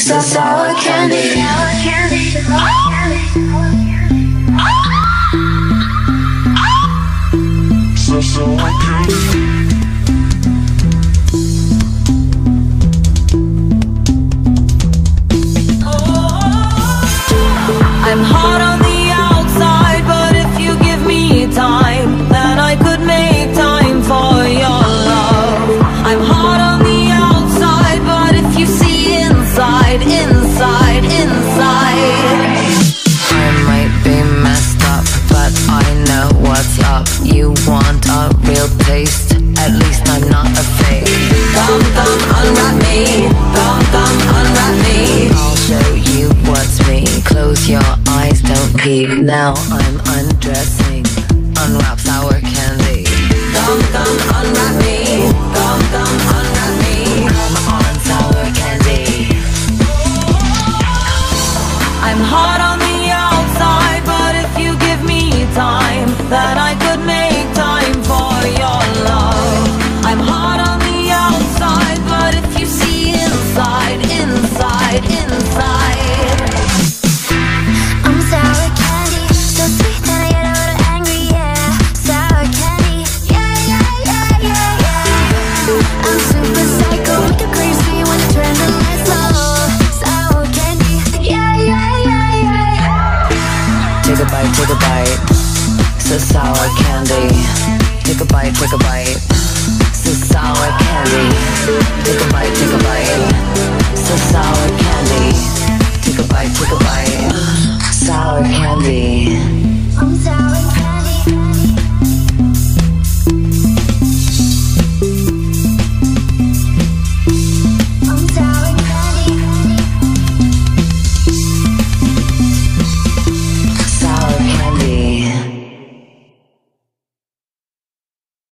So sour candy. So sour candy. I'm hot on the outside, but if you give me time, then I could make time for your love. I'm hot on the outside, but if you see inside, inside, inside. I might be messed up, but I know what's up. You want a real taste, at least I'm not a fake. Come, come, unwrap me. Come, come, unwrap me. I'll show you what's me. Close your eyes, don't peek. Now I'm undressing. Unwrap sour candy. Come, come, unwrap me. Come, come, unwrap me. Come on, sour candy. I'm hot on the outside, but if you give me time, then I could make time for your love. I'm hot on the outside, but if you see inside, inside, inside. I'm sour candy, so sweet that I get a little angry, yeah. Sour candy, yeah, yeah, yeah, yeah, yeah. I'm super psycho, make you crazy when I turn the lights low. Sour candy, yeah, yeah, yeah, yeah, yeah. Take a bite, so sour candy. Take a bite, so sour candy. Take a bite, so sour candy. Take a bite,